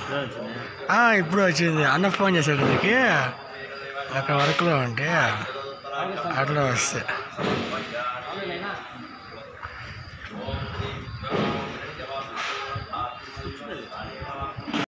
ఇప్పుడు వచ్చింది. అన్న ఫోన్ చేశాడు నీకు అక్కడ వర్క్లో ఉంటే అట్లా వస్తే